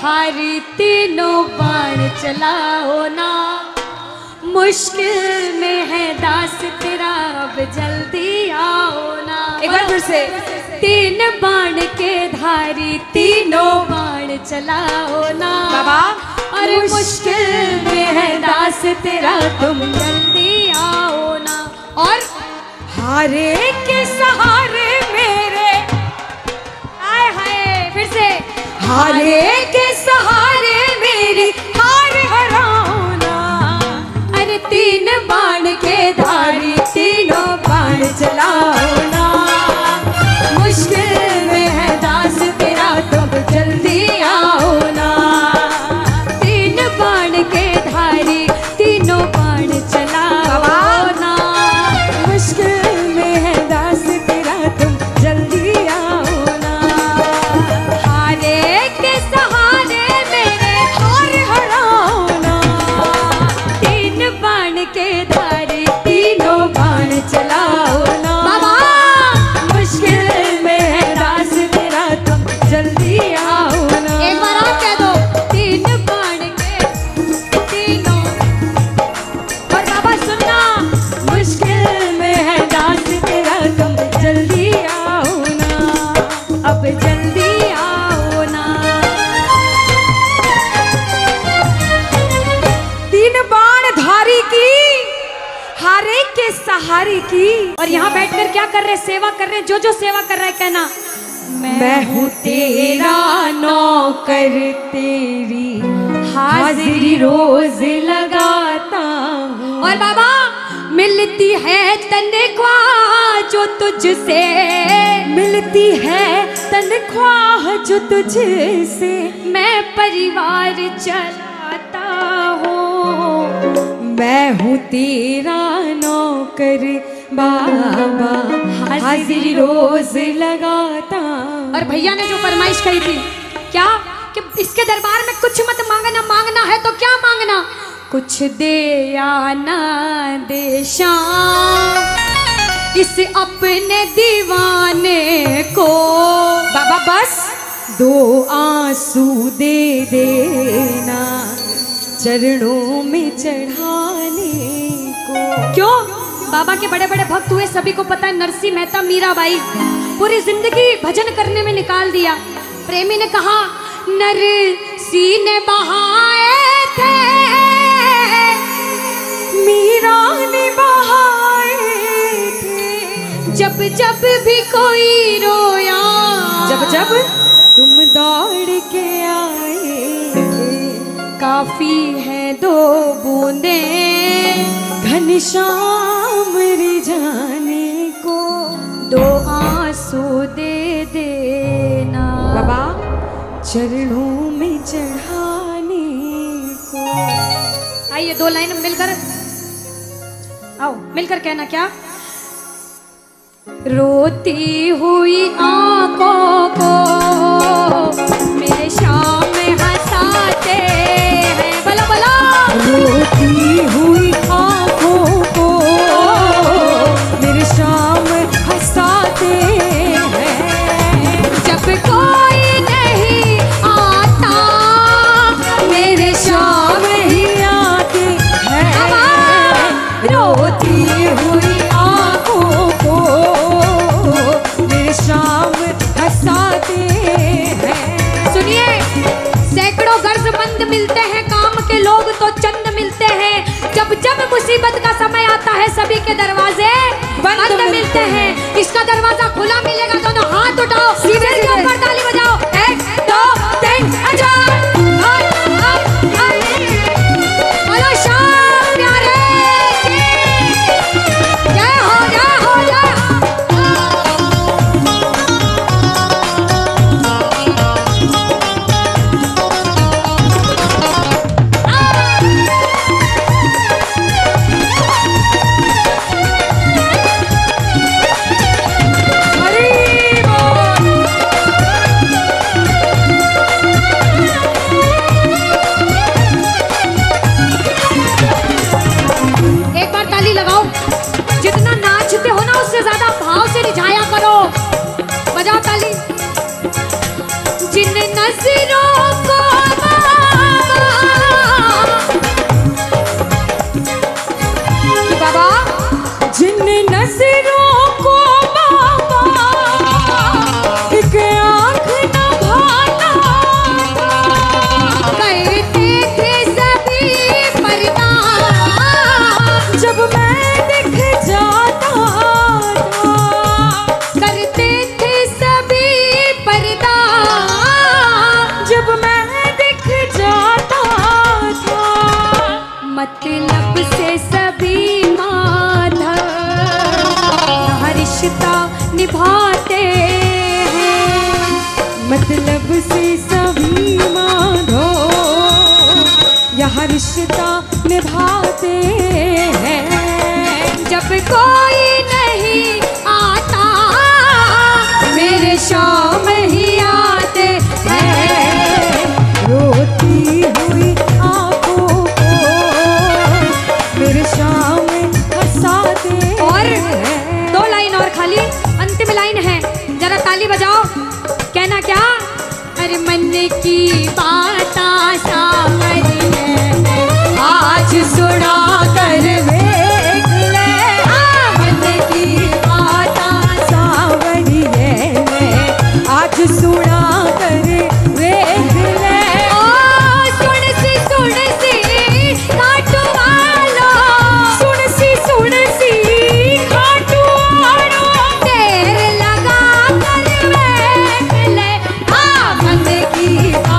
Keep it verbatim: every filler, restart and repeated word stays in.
धारी तीनों बाण चलाओ ना, मुश्किल में है दास तेरा अब जल्दी आओ ना। एक बार फिर से। तीन बाण के धारी तीनों बाण चलाओ ना बाबा, अरे मुश्किल में है दास तेरा तुम जल्दी आओ ना। और हारे के सहारे मेरे, आए हाय फिर से, हारे के सहारे मेरी हार हराओ ना। अरे तीन बाण के धारी तीनों बाण चलाओ ना, मुश्किल में है दास तेरा तुम जल्दी आओ ना। तीन बाण के धारी तीनों बाण चलाओ ना, मुश्किल में है दास तेरा तुम जल्दी आओ ना। हारे के सहारे मेरे हार हराओ ना। तीन बाण के धारी तीनों बाण चलाओ ना, बाबा मुश्किल में है दास तेरा तुम जल्दी आओ ना। एक बार आप कह दो, तीन बाण के तीनों, और बाबा सुनना, मुश्किल में है दास तेरा तुम जल्दी आओ ना, अब जल्दी आओ ना। तीन बाण धारी की, हारे के सहारे की। और यहाँ बैठकर क्या कर रहे, सेवा कर रहे, जो जो सेवा कर रहे कहना, मैं हूँ तेरा नौकर, तेरी हाजिरी रोज लगाता हूँ। और बाबा मिलती है तनख्वाह जो तुझसे, मिलती है तनख्वाह जो तुझसे, मैं परिवार चलाता हूँ। मैं हूँ तेरा नौकर बाबा, हाजिरी रोज लगाता। और भैया ने जो फरमाइश कही थी क्या, कि इसके दरबार में कुछ मत मांगना, मांगना है तो क्या मांगना, कुछ दे या ना दे शाम इस अपने दीवाने को। बाबा बस दो आंसू दे देना चरणों में चढ़ाने को। क्यों, बाबा के बड़े बड़े भक्त हुए, सभी को पता है। नरसिंह मेहता, मीराबाई पूरी जिंदगी भजन करने में निकाल दिया। प्रेमी ने कहा नरसिंह ने बहाए थे, मीरा ने बहाए थे, जब जब भी कोई रोया, जब जब तुम दौड़ के आए थे। काफी है दो बूंदे घनश्याम रिझाने को, दो आंसू दे देना बाबा चरणों में चढ़ाने को। आइए दो लाइन मिलकर, आओ मिलकर कहना क्या, रोती हुई आंखों को मेरे शाम हंसाते हैं, बला बला। रोती हुई आंखों को मेरे शाम हंसाते हैं, जब कोई नहीं आता मेरे शाम ही आते हैं। रोती हुई आंखों को मेरे शाम हंसाते हैं। सुनिए, सैकड़ों गर्जमंद मिलते हैं, काम के लोग तो चंद मिलते हैं। जब जब मुसीबत का समय आता है सभी के दरवाजे बंद, बंद मिलते हैं। इसका दरवाजा खुला मिलेगा, दोनों हाथ उठाओ, सिर के ऊपर ताली बजाओ, एक दो तीन चार। बोलो शाम प्यारे की जय हो, जय हो, जय जिन नजरों को मतलब से सभी माधव यहाँ रिश्ता निभाते हैं, मतलब से सभी माधव यहाँ रिश्ता निभाते हैं। जब कोई नहीं आता मेरे शाम ही आते हैं, रोती हुई आंखों को मेरे शाम हंसाते। और दो लाइन और खाली, अंतिम लाइन है, जरा ताली बजाओ। कहना क्या? अरे मन की बात सामने आज सुना कर देख ले, मन की बात सावरिये में आज सुना कर देख ले। ओ सुन सी सुन सी काटू वालो, सुन सी सुन सी काटू वालो, देर लगा कर देख ले, आ मन की